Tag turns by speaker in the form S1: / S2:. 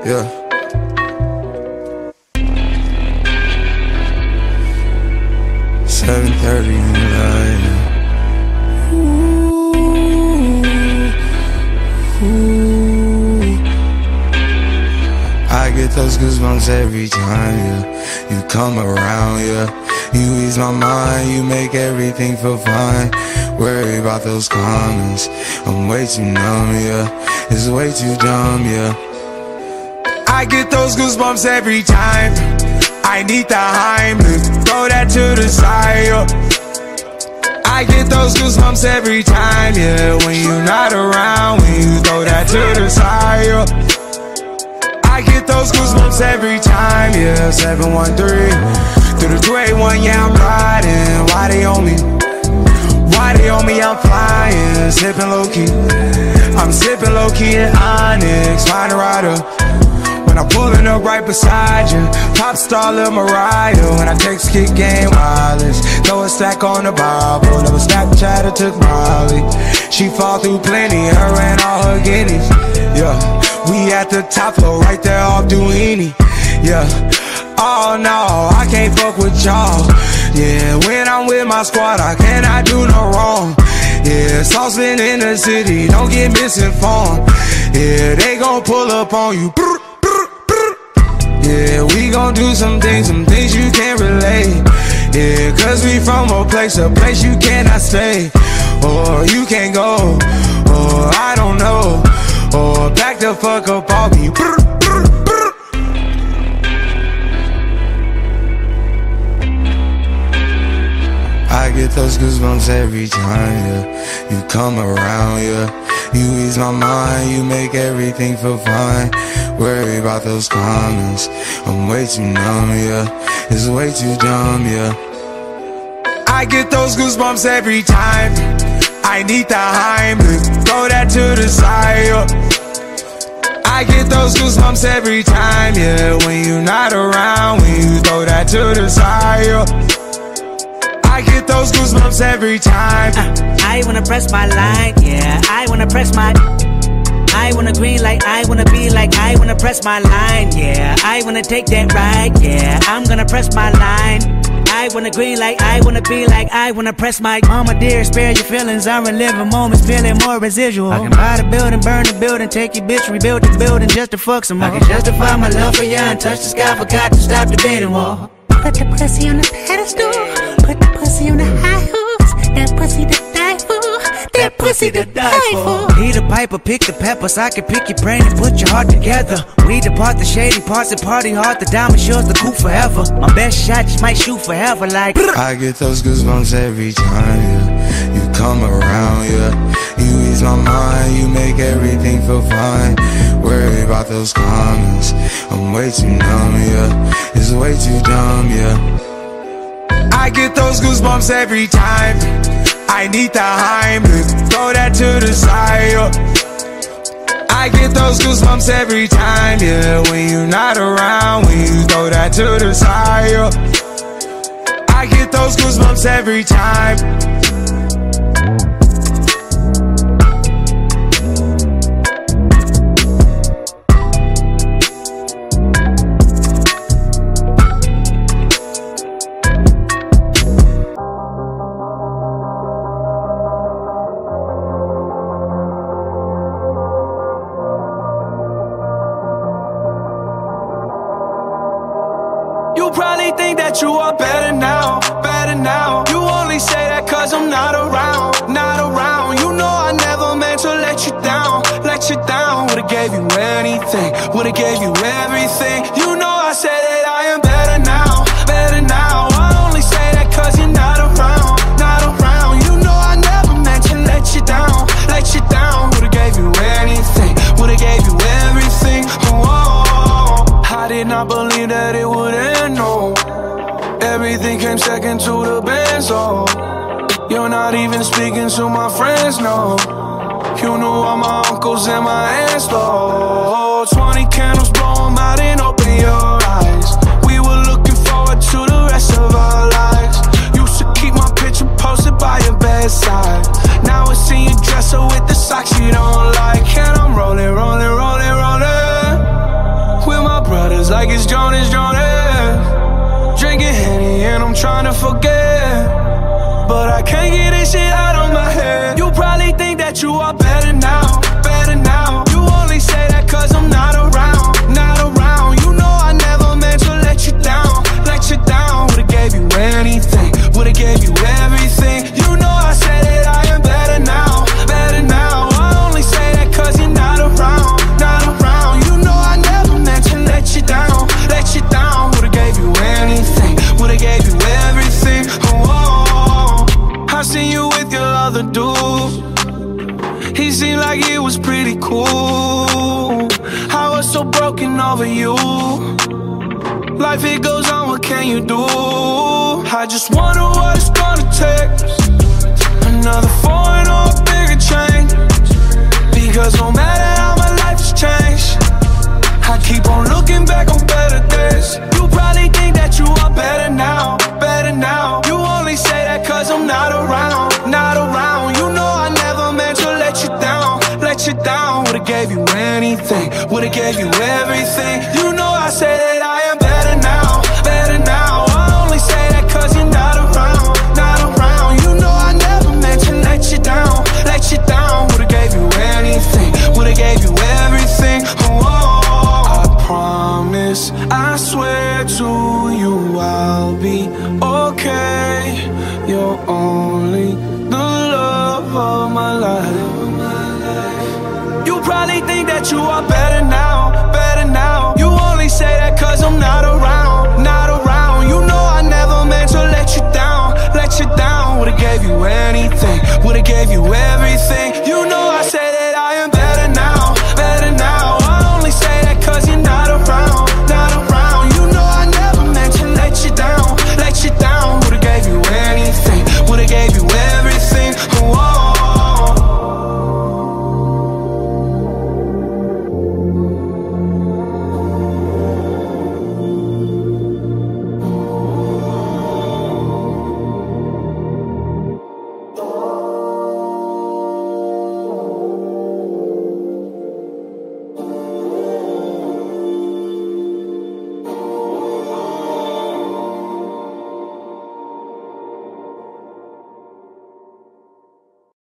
S1: Yeah. $7:30 in the night. I get those goosebumps every time, yeah. You come around, yeah. You ease my mind, you make everything feel fine. Worry about those comments, I'm way too numb, yeah. It's way too dumb, yeah. I get those goosebumps every time. I need the Heimlich, throw that to the side, yeah. I get those goosebumps every time, yeah. When you're not around, when you throw that to the side, yeah. I get those goosebumps every time, yeah. 713 through the 281, yeah, I'm riding. Why they on me? Why they on me? I'm flying, sipping low key. I'm sipping low key in Onyx, find a rider. When I'm pulling up right beside you, pop star Lil Mariah. When I text kick game wireless, throw a stack on the Bible. Never Snapchat or took Molly. She fall through plenty, her and all her guineas. Yeah, we at the top floor, right there off Duini. Yeah, oh no, I can't fuck with y'all. Yeah, when I'm with my squad, I cannot do no wrong. Yeah, saucepan in the city, don't get misinformed. Yeah, they gon' pull up on you. Yeah, we gon' do some things you can't relate. Yeah, cause we from a place you cannot stay. Or you can't go, or I don't know. Or back the fuck up off me. I get those goosebumps every time, yeah. You come around, yeah. You ease my mind, you make everything feel fine. Worry about those comments, I'm way too numb, yeah. It's way too dumb, yeah. I get those goosebumps every time. I need the Heimlich, throw that to the side, yeah. I get those goosebumps every time, yeah. When you're not around, when you throw that to the side, yeah. I get those goosebumps every time.
S2: I wanna press my line, yeah. I wanna press my. I wanna green like I wanna be like I wanna press my line, yeah. I wanna take that ride, yeah. I'm gonna press my line. I wanna green like I wanna be like I wanna press my. Mama dear, spare your feelings. I'm reliving moments, feeling more residual. I can buy the building, burn the building, take your bitch, rebuild the building just to fuck some more. I can justify my love for you and touch the sky, forgot to stop the debating wall.
S3: Put the pussy on the pedestal, put the pussy on the high hooks. That pussy to die for, that pussy to die for.
S2: Need a piper, pick the peppers. I can pick your brain and put your heart together. We depart the shady parts and party hard. The diamond shows the cool forever. My best shot just might shoot forever like.
S1: I get those goosebumps every time, yeah. You come around, yeah. You ease my mind, you make everything feel fine. Worry about those comments, I'm way too numb, yeah. It's way too dumb, yeah. I get those goosebumps every time. I need the Heimlich, throw that to the side, yeah. I get those goosebumps every time, yeah. When you're not around, when you throw that to the side, yeah. I get those goosebumps every time.
S4: You probably think that you are better now, better now. You only say that cause I'm not around, not around. You know I never meant to let you down, let you down. Would've gave you anything, would've gave you everything. You know I said that I am better now, better now. I only say that cause you're not around, not around. You know I never meant to let you down, let you down. Would've gave you anything, would've gave you everything. Oh, I did not believe that it would end, no. Everything came second to the best, oh. You're not even speaking to my friends, no. You knew all my uncles and my aunts, though. 20 candles, blow 'em out and open your eyes. We were looking forward to the rest of our lives. Used to keep my picture posted by your bedside. Now I see you dresser with the socks you don't like. And I'm rolling, rolling, rolling, rolling. is drowning, drinking Henny and I'm trying to forget, but I can't get this shit out of my head. You probably think that you are better now, better now. You only say that cause I'm not around, not around. You know I never meant to let you down, let you down. Would've gave you anything, would've gave you everything. You know I said that I am better now, better now. I only say that cause you're not around, not around. You know I never meant to let you down, let you down. Would've gave you anything, would've gave you everything. Oh, I seen you with your other dude. He seemed like he was pretty cool. I was so broken over you. Life it goes on, what can you do? I just wonder what it's gonna take. Another foreign or a bigger change. Because no matter how my life has changed, I keep on looking back on better days. You probably think that you are better now, better now. You only say that cause I'm not around, not around. You know I never meant to let you down, let you down. Would've gave you anything, would've gave you everything. You know I say that I am better now, better now. I only say that cause you're not around, not around. You know I never meant to let you down, let you down. Would've gave you anything, would've gave you everything. Oh, I promise, I swear to you I'll be okay. You're only the love of my life. You probably think that you are better now, better now. You only say that cause I'm not around,